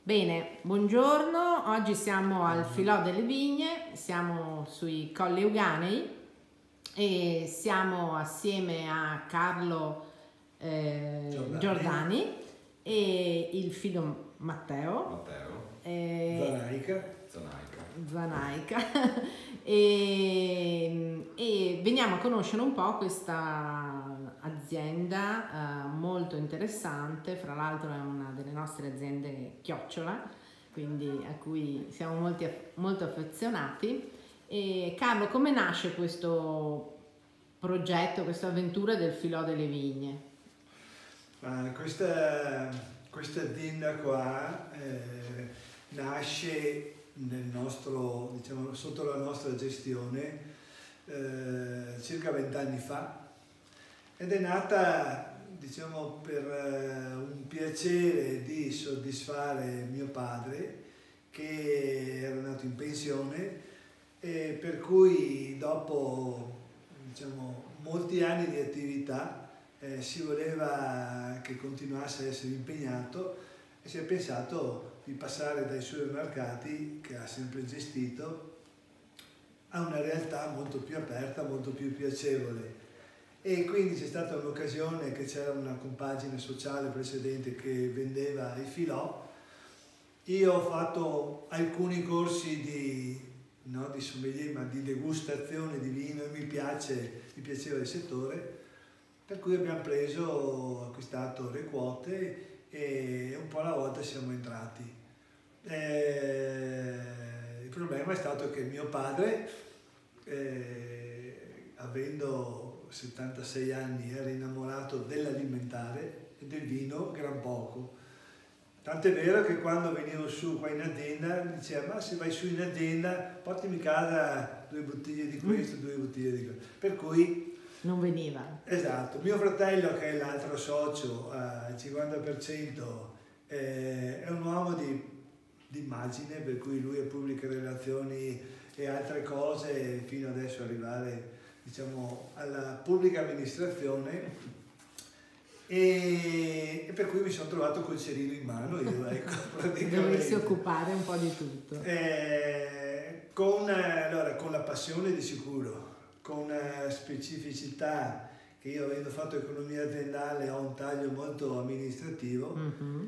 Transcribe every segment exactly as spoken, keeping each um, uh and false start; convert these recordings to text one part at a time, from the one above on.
Bene, buongiorno, oggi siamo al Filò delle Vigne, siamo sui Colli Euganei e siamo assieme a Carlo eh, Giordani. Giordani e il figlio Matteo, Matteo, eh, Zanaica. Zanaica. Zanaica e, e veniamo a conoscere un po' questa azienda eh, molto interessante, fra l'altro è una delle nostre aziende chiocciola, quindi a cui siamo molti, molto affezionati. E Carlo, come nasce questo progetto, questa avventura del Filò delle Vigne? Ma questa, questa azienda qua eh, nasce nel nostro, diciamo, sotto la nostra gestione eh, circa vent'anni fa ed è nata, diciamo, per eh, un piacere di soddisfare mio padre che era nato in pensione e per cui dopo, diciamo, molti anni di attività eh, si voleva che continuasse a essere impegnato e si è pensato di passare dai supermercati che ha sempre gestito a una realtà molto più aperta, molto più piacevole. E quindi c'è stata un'occasione che c'era una compagine sociale precedente che vendeva i filò. Io ho fatto alcuni corsi di, no, di sommelier, ma di degustazione di vino e mi piace, mi piaceva il settore, per cui abbiamo preso, acquistato le quote e un po' alla volta siamo entrati. Eh, il problema è stato che mio padre, eh, avendo settantasei anni, era innamorato dell'alimentare e del vino gran poco. Tant'è vero che quando venivo su qua in azienda mi diceva: ma se vai su in azienda portami a casa due bottiglie di questo, due bottiglie di questo. Per cui Non veniva. esatto, mio fratello, che è l'altro socio al cinquanta per cento, eh, è un uomo di, di immagine, per cui lui ha pubbliche relazioni e altre cose fino adesso arrivare, diciamo, alla pubblica amministrazione e, e per cui mi sono trovato col cerino in mano io, ecco, praticamente. Doversi occupare un po' di tutto. Eh, con, allora, con la passione di sicuro, con una specificità che io, avendo fatto economia aziendale, ho un taglio molto amministrativo. Mm-hmm.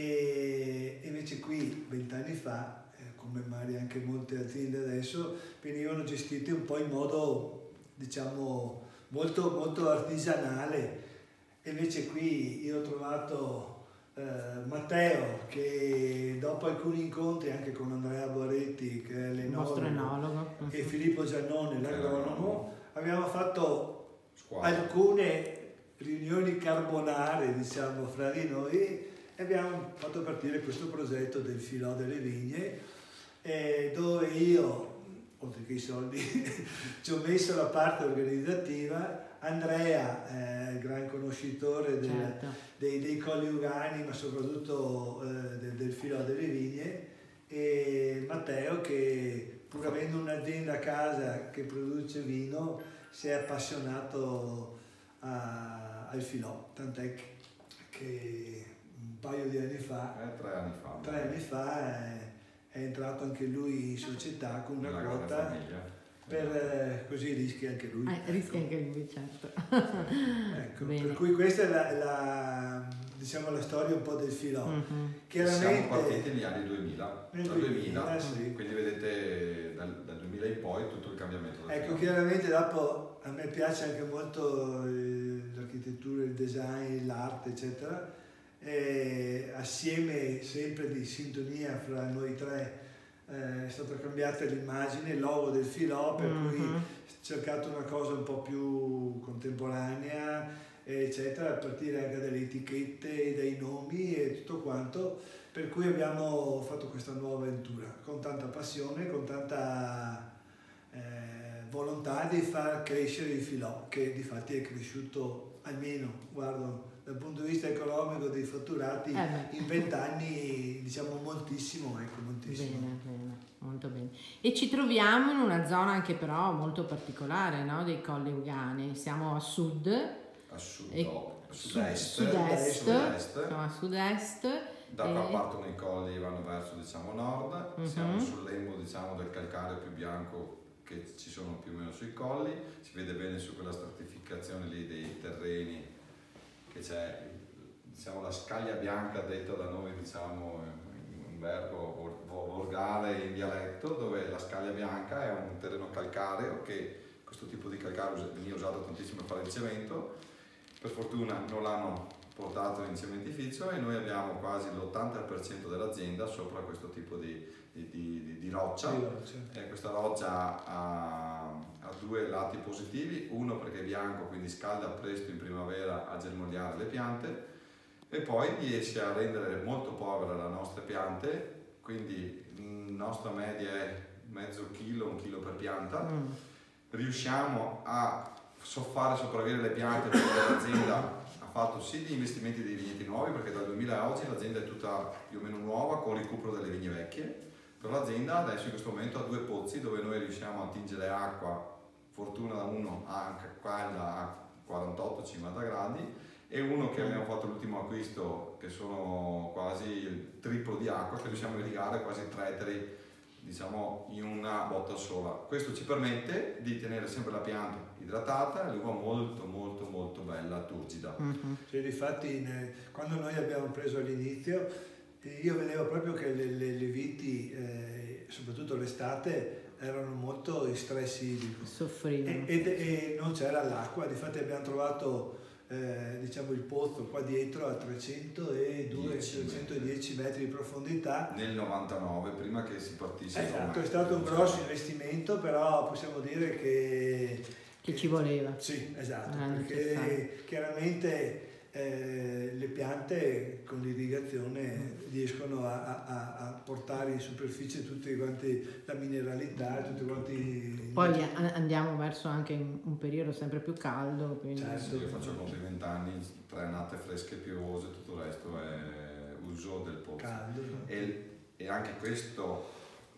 E invece qui vent'anni fa, eh, come magari anche molte aziende adesso, venivano gestite un po' in modo, diciamo, molto, molto artigianale. E invece qui io ho trovato eh, Matteo, che dopo alcuni incontri anche con Andrea Boretti, che è l'enologo, enologo, e Filippo Giannone, l'agronomo, abbiamo fatto Squadra. alcune riunioni carbonare, diciamo, fra di noi e abbiamo fatto partire questo progetto del Filò delle Vigne, eh, dove io, oltre che i soldi, ci ho messo la parte organizzativa. Andrea, eh, gran conoscitore del, certo. dei, dei Colli Euganei, ma soprattutto eh, del, del Filò delle Vigne, e Matteo, che pur avendo un'azienda a casa che produce vino, si è appassionato a, al Filò, tant'è che, che un paio di anni fa, eh, tre anni fa, tre anni fa è, è entrato anche lui in società con una quota. Per, eh, così rischia anche lui. Ah, ecco. Rischia anche lui, certo. Ecco, per cui questa è la, la, diciamo, la storia un po' del Filò. Mm-hmm. Chiaramente, siamo partiti negli anni duemila, nel dal duemila, duemila, sì. Quindi vedete dal, dal duemila in poi tutto il cambiamento del Ecco, Filò. chiaramente dopo a me piace anche molto eh, l'architettura, il design, l'arte, eccetera. E assieme, sempre di sintonia fra noi tre, è stata cambiata l'immagine, il logo del Filò, per mm-hmm. cui ho cercato una cosa un po' più contemporanea, eccetera, a partire anche dalle etichette, dai nomi e tutto quanto, per cui abbiamo fatto questa nuova avventura con tanta passione, con tanta eh, volontà di far crescere il Filò, che difatti è cresciuto, almeno, guardo, dal punto di vista economico dei fatturati, eh in vent'anni, diciamo, moltissimo, ecco, moltissimo. Bene, bene, molto bene. E ci troviamo in una zona anche però molto particolare, no? Dei Colli Euganei. Siamo a sud, a sud, e, no, a sud-est, sud-est, sud-est, sud-est, siamo a sud-est Da qua e... partono i colli e vanno verso, diciamo, nord, uh-huh. siamo sul lembo, diciamo, del calcare più bianco che ci sono più o meno sui colli, si vede bene su quella stratificazione lì dei terreni che c'è, diciamo, la scaglia bianca detta da noi, diciamo, in gergo volgare in dialetto, dove la scaglia bianca è un terreno calcareo che questo tipo di calcare viene usato tantissimo per fare il cemento. Per fortuna non l'hanno portato in cementificio e noi abbiamo quasi l'ottanta per cento dell'azienda sopra questo tipo di, di, di, di roccia. E questa roccia ha, ha due lati positivi, uno perché è bianco, quindi scalda presto in primavera a germogliare le piante, e poi riesce a rendere molto povera le nostre piante, quindi la nostra media è mezzo chilo, un chilo per pianta. Mm. Riusciamo a fare sopravvivere le piante perché l'azienda ha fatto sì di investimenti dei vigneti nuovi, perché dal duemila a oggi l'azienda è tutta più o meno nuova con recupero delle vigne vecchie, però l'azienda adesso in questo momento ha due pozzi dove noi riusciamo a attingere acqua, fortuna da uno anche quella a quarantotto cinquanta gradi, e uno che abbiamo fatto l'ultimo acquisto che sono quasi il triplo di acqua, che riusciamo a irrigare quasi tre ettari, diciamo, in una botta sola. Questo ci permette di tenere sempre la pianta idratata e l'uva molto molto molto bella, turgida. Mm-hmm. Cioè, difatti, quando noi abbiamo preso all'inizio, io vedevo proprio che le, le, le viti, eh, soprattutto l'estate, erano molto in stress idrico. Soffrivano. E, e, e non c'era l'acqua, difatti abbiamo trovato Eh, diciamo il pozzo qua dietro a trecentodue trecentodieci metri di profondità nel novantanove, prima che si partisse. Esatto, è stato un grosso investimento, però possiamo dire che che ci voleva. Sì, esatto, ah, perché chiaramente eh, le piante con l'irrigazione mm. riescono a, a, a portare in superficie tutti quanti la mineralità, tutti quanti. Poi andiamo verso anche un periodo sempre più caldo. Quindi... Certo, io faccio conto i vent'anni, tre annate fresche piovose, tutto il resto è uso del pozzo. Caldo. E, e anche questo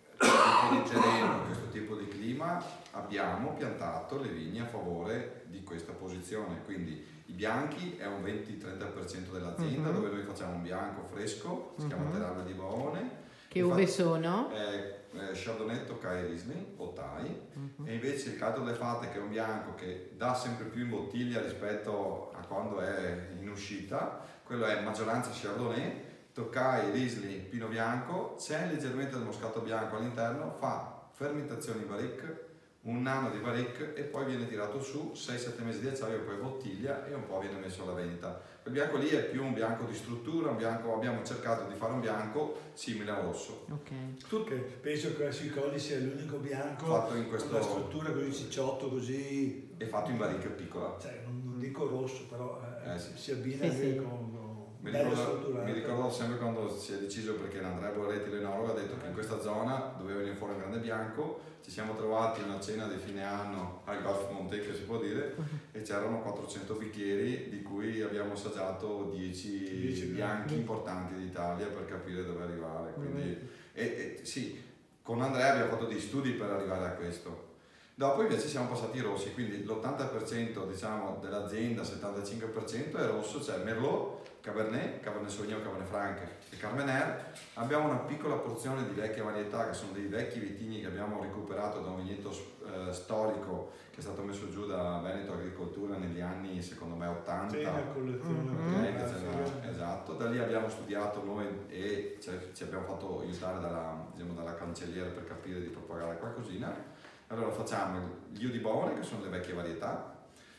tipo di terreno, questo tipo di clima, abbiamo piantato le vigne a favore di questa posizione, quindi i bianchi è un venti trenta per cento dell'azienda, uh-huh. dove noi facciamo un bianco fresco, si uh-huh. chiama Terralba di Baone. Che uve sono? È, è Chardonnay, Tokai, Riesling o Thai, uh-huh. e invece il Caldo delle Fate, che è un bianco che dà sempre più in bottiglia rispetto a quando è in uscita, quello è maggioranza Chardonnay, Tokai, Riesling, Pino Bianco, c'è leggermente del Moscato Bianco all'interno, fa fermentazione in barrique, un anno di barrique e poi viene tirato su, sei sette mesi di acciaio, poi bottiglia e un po' viene messo alla vendita. Quel bianco lì è più un bianco di struttura, un bianco, abbiamo cercato di fare un bianco simile al rosso. Okay. Tutto. Penso che sui colli sia l'unico bianco fatto in questo... con una struttura così cicciotto, così... E fatto in barrique piccola. Cioè, non, non dico rosso, però eh, eh, sì. si abbina sì, sì. con... Mi ricordo, mi ricordo sempre quando si è deciso, perché Andrea Borretti, l'enologo, ha detto che in questa zona doveva venire fuori un grande bianco. Ci siamo trovati in una cena di fine anno al Golf Montecchio, si può dire, uh-huh. e c'erano quattrocento bicchieri, di cui abbiamo assaggiato dieci bianchi importanti d'Italia per capire dove arrivare. Quindi, uh-huh. e, e, sì, con Andrea abbiamo fatto dei studi per arrivare a questo. Dopo invece siamo passati ai rossi, quindi l'ottanta per cento, diciamo, dell'azienda, settantacinque per cento è rosso, c'è cioè Merlot, Cabernet, Cabernet Sauvignon, Cabernet Franc e Carmener. Abbiamo una piccola porzione di vecchie varietà, che sono dei vecchi vitigni che abbiamo recuperato da un vigneto eh, storico che è stato messo giù da Veneto Agricoltura negli anni, secondo me, ottanta. Sì, la collezione. Mm-hmm. Esatto, da lì abbiamo studiato noi e cioè, ci abbiamo fatto aiutare dalla, diciamo, dalla cancelliera per capire di propagare qualcosina. Allora facciamo gli Eau di Baone, che sono le vecchie varietà,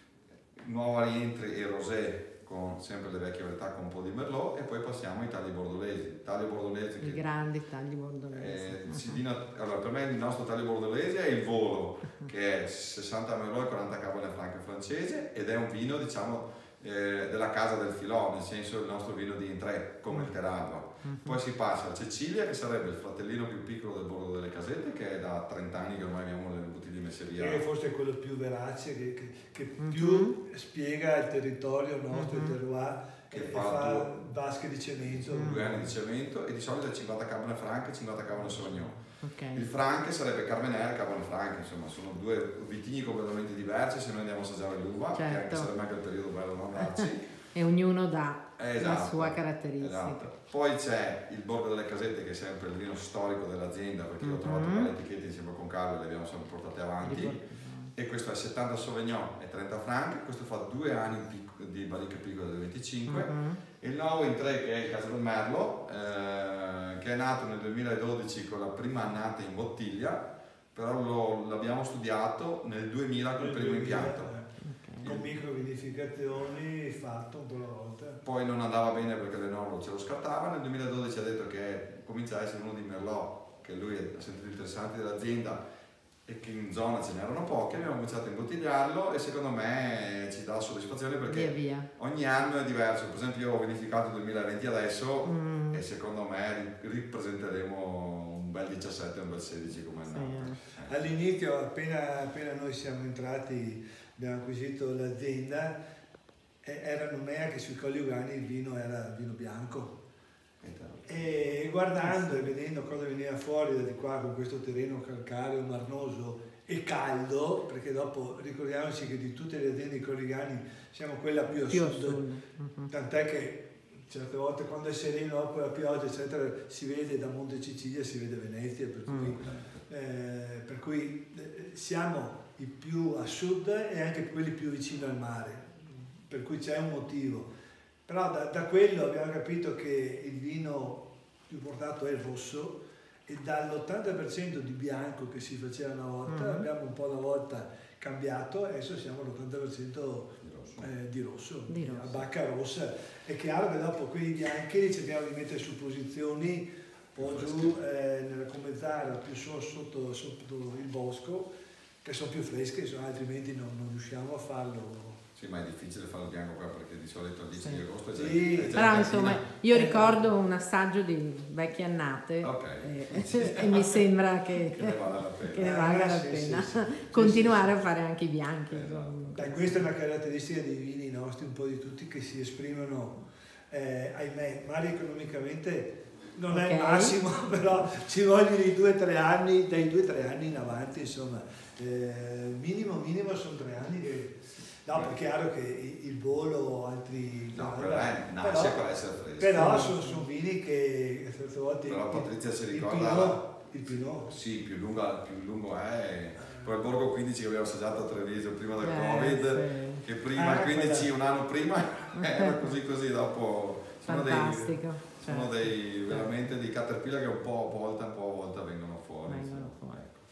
nuova rientri e rosé con sempre le vecchie varietà con un po' di Merlot, e poi passiamo ai tagli bordolesi. Tagli bordolesi I che, grandi tagli bordolesi. Eh, uh-huh. Allora, per me il nostro taglio bordolese è il Volo, che è sessanta Merlot e quaranta Cabernet Franc francese, ed è un vino, diciamo, eh, della casa del filò, nel senso il nostro vino di entrée, come il Teralba. Uh-huh. Poi si passa a Cecilia, che sarebbe il fratellino più piccolo del bordo delle casette, che è da trenta anni che ormai abbiamo le bottiglie messe via. Che forse è quello più verace, che, che, che uh-huh. più spiega il territorio nostro, uh-huh. il terroir, che e fa, fa vasche di cemento. Uh-huh. Due anni di cemento, e di solito è cinquanta Cabernet Franc e cinquanta Cabernet Sauvignon. Okay. Il Franc sarebbe Carmener e Cabernet Franc, insomma sono due vitigni completamente diversi se noi andiamo a assaggiare l'uva, certo. che anche sarebbe anche il periodo bello non andarci. E ognuno dà esatto, la sua caratteristica. Esatto. Poi c'è il Borgo delle Casette, che è sempre il vino storico dell'azienda, perché io ho trovato Mm-hmm. le etichette insieme con Carlo e le abbiamo sempre portate avanti. E questo è settanta Sauvignon e trenta Franc, questo fa due anni di, pic- di barrica piccola del venticinque. Mm-hmm. Il nuovo in tre, che è il Casa del Merlo, eh, che è nato nel duemiladodici con la prima annata in bottiglia, però lo, l'abbiamo studiato nel duemila con il primo impianto. Eh, con microvinificazioni fatto un po' alla volta. Poi non andava bene perché l'Enorlo ce lo scartava. Nel duemiladodici ha detto che comincia a essere uno di Merlot, che lui ha sentito interessanti dell'azienda e che in zona ce n'erano pochi. Abbiamo cominciato a imbottigliarlo e secondo me ci dà soddisfazione perché Via via. ogni anno è diverso. Per esempio io ho vinificato il duemilaventi adesso Mm. e secondo me ripresenteremo un bel diciassette e un bel sedici come è Sì. nato. Eh. All'inizio, appena, appena noi siamo entrati, abbiamo acquisito l'azienda, e era nomea che sui Colli Ugani il vino era vino bianco. E guardando e vedendo cosa veniva fuori da di qua con questo terreno calcareo, marnoso e caldo, perché dopo ricordiamoci che di tutte le aziende di Colligani siamo quella più a Più a sud, sud. Mhm. tant'è che certe volte quando è sereno dopo la pioggia eccetera si vede da Monte Cecilia, si vede Venezia, per cui, Mm. eh, per cui eh, siamo i più a sud e anche quelli più vicino al mare, per cui c'è un motivo. Però da, da quello abbiamo capito che il vino più portato è il rosso e dall'ottanta per cento di bianco che si faceva una volta, Mm-hmm. abbiamo un po' alla volta cambiato e adesso siamo all'ottanta per cento eh, di rosso, Di rosso. a bacca rossa. È chiaro che dopo quelli bianchi li cerchiamo di mettere su posizioni un po' giù eh, nella Comenzzara, più so, sotto, sotto il bosco, che sono più fresche, insomma, altrimenti non, non riusciamo a farlo. Sì, ma è difficile fare il bianco qua perché di solito al dieci Sì. di agosto è già, Sì. è già Però in insomma cantina. io ricordo un assaggio di vecchie annate Ok. e, e mi sembra che, Che ne vale la pena. che ne valga Ah, la sì, pena sì, sì. continuare Sì, a fare anche i bianchi. Esatto. Dai, questa è una caratteristica dei vini nostri, un po' di tutti, che si esprimono, eh, ahimè, magari economicamente non è il Ok. massimo, però ci vogliono i due o tre anni, dai due o tre anni in avanti, insomma, eh, minimo, minimo sono tre anni che... No, perché è chiaro che il volo o altri... No, però- per me nasce per essere fresco. però sono, sono vini che certe volte... Però il- Patrizia si il ricorda- Pinot, il Pinot. Sì, più, lunga, più lungo è. Poi il Borgo quindici che abbiamo assaggiato a Treviso prima del Eh, Covid, sì. che prima Ah, il quindici quella- un anno prima era così così, dopo sono dei, Fantastico. sono certo. dei veramente dei caterpillar che un po' a volta, un po' a volta vengono fuori. Vengono insomma. fuori. Ecco.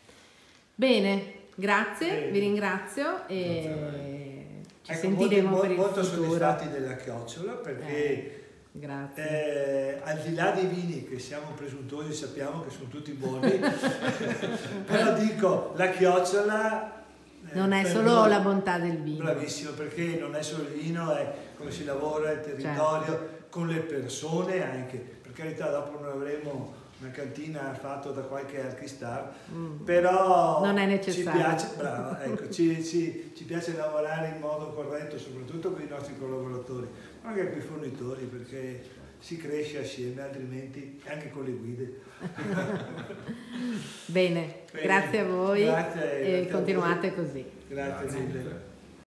Bene, grazie, Bene. vi ringrazio Grazie a e ci Ecco, sentiremo molto, per il molto futuro. soddisfatti della chiocciola perché Grazie. eh, al di là dei vini che siamo presuntuosi sappiamo che sono tutti buoni, però dico la chiocciola eh, Non è per solo noi- la bontà del vino. bravissimo, perché non è solo il vino, è come si lavora, il territorio, Certo. con le persone anche, per carità dopo non avremo una cantina fatta da qualche archistar, Mm. però Non è ci necessario. piace, bravo, ecco, ci, ci- ci piace lavorare in modo corretto, soprattutto con i nostri collaboratori, ma anche con i fornitori, perché si cresce assieme, altrimenti anche con le guide. Bene, Bene. grazie a voi Grazie, e grazie a continuate così. Grazie Grazie mille. mille.